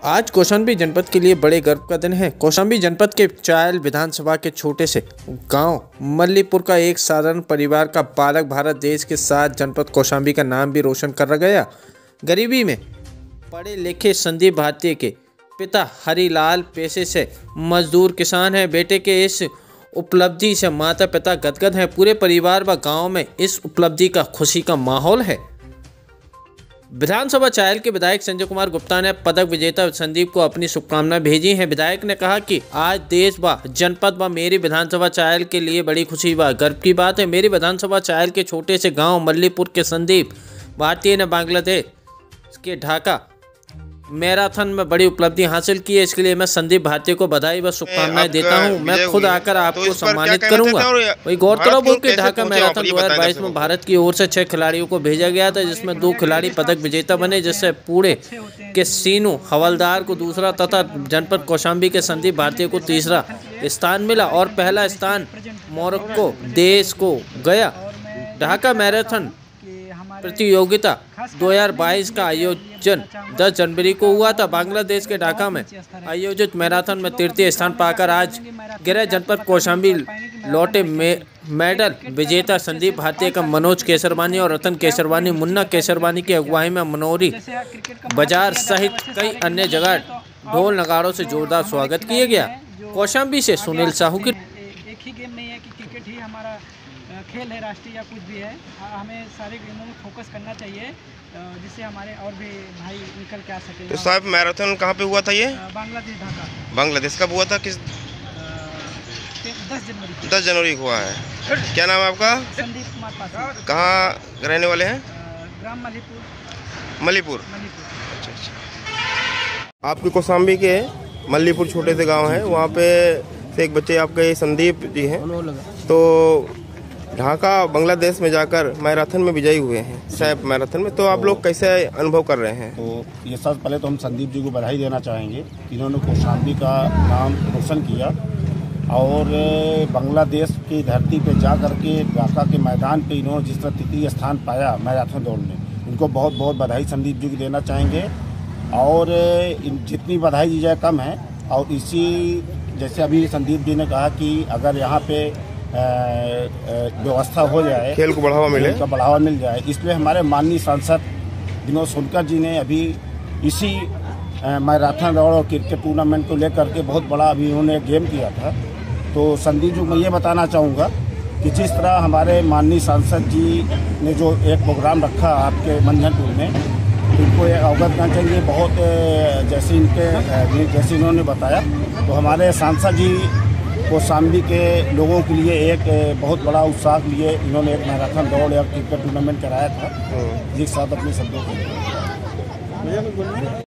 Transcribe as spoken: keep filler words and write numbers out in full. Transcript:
आज कौशाम्बी जनपद के लिए बड़े गर्व का दिन है। कौशाम्बी जनपद के चायल विधानसभा के छोटे से गांव मल्लीपुर का एक साधारण परिवार का बालक भारत देश के साथ जनपद कौशाम्बी का नाम भी रोशन कर गया। गरीबी में पढ़े लिखे संदीप भारतीय के पिता हरिलाल पेशे से मजदूर किसान है। बेटे के इस उपलब्धि से माता पिता गदगद हैं। पूरे परिवार व गाँव में इस उपलब्धि का खुशी का माहौल है। विधानसभा चायल के विधायक संजय कुमार गुप्ता ने पदक विजेता संदीप को अपनी शुभकामनाएं भेजी हैं। विधायक ने कहा कि आज देश व जनपद व मेरी विधानसभा चायल के लिए बड़ी खुशी व गर्व की बात है। मेरी विधानसभा चायल के छोटे से गांव मल्लीपुर के संदीप भारतीय ने बांग्लादेश के ढाका मैराथन में बड़ी उपलब्धि हासिल की है। इसके लिए मैं संदीप भारतीय को बधाई व शुभकामनाएं देता हूं। मैं खुद आकर आपको सम्मानित करूंगा। वही गौरतलब हो कि ढाका मैराथन दो हज़ार बाईस में भारत की ओर से छह खिलाड़ियों को भेजा गया था, जिसमें दो खिलाड़ी पदक विजेता बने, जिससे पुणे के सीनू हवलदार को दूसरा तथा जनपद कौशाम्बी के संदीप भारतीय को तीसरा स्थान मिला और पहला स्थान मोरक्को देश को गया। ढाका मैराथन प्रतियोगिता दो हज़ार बाईस का आयोजन दस जनवरी को हुआ था। बांग्लादेश के ढाका में आयोजित मैराथन में तृतीय स्थान पाकर आज गृह जनपद कौशाम्बी लौटे मेडल विजेता संदीप भारतीय का मनोज केसरवानी और रतन केसरवानी मुन्ना केसरवानी की अगुवाई में मनोरी बाजार सहित कई अन्य जगह ढोल नगाड़ों से जोरदार स्वागत किया गया। कौशाम्बी से सुनील साहू की एक ही गेम नहीं है कि क्रिकेट ही हमारा खेल है, राष्ट्रीय या कुछ भी है। हमें सारे गेमों में फोकस करना चाहिए जिससे हमारे और भी भाई निकल के आ सके। तो साहब मैराथन कहाँ पे हुआ था ये? बांग्लादेश ढाका। बांग्लादेश कब हुआ था? किस दस जनवरी दस जनवरी को हुआ है। क्या नाम है आपका? संदीप कुमार पासी। कहाँ रहने वाले हैं? ग्राम मल्लीपुर। मल्लीपुर अच्छा अच्छा। आपके कौशाम्बी के मल्लीपुर छोटे से गांव है, वहाँ पे से एक बच्चे आपके संदीप जी हैं, तो ढाका बांग्लादेश में जाकर मैराथन में विजयी हुए हैं, सैफ मैराथन में। तो आप लोग कैसे अनुभव कर रहे हैं? तो ये सबसे पहले तो हम संदीप जी को बधाई देना चाहेंगे कि इन्होंने कौशाम्बी का नाम रोशन किया और बांग्लादेश की धरती पे जा करके ढाका के मैदान पे इन्होंने जिस तरह तृतीय स्थान पाया मैराथन दौड़ में, इनको बहुत बहुत बधाई संदीप जी को देना चाहेंगे। और जितनी बधाई दी जाए कम है। और इसी जैसे अभी संदीप जी ने कहा कि अगर यहाँ पे व्यवस्था हो जाए, खेल को बढ़ावा मिले, खेल का बढ़ावा मिल जाए, इसलिए हमारे माननीय सांसद विनोद सोनकर जी ने अभी इसी मैराथन दौड़ और क्रिकेट टूर्नामेंट को लेकर के बहुत बड़ा अभी उन्होंने गेम किया था। तो संदीप जी को मैं ये बताना चाहूँगा कि जिस तरह हमारे माननीय सांसद जी ने जो एक प्रोग्राम रखा आपके मंझनपुर में, इनको अवगत करना चाहिए। बहुत जैसे इनके जैसे इन्होंने बताया, तो हमारे सांसद जी कौशाम्बी के लोगों के लिए एक बहुत बड़ा उत्साह के लिए इन्होंने एक मैराथन दौड़ या क्रिकेट टूर्नामेंट कराया था, जिस साथ अपने शब्दों को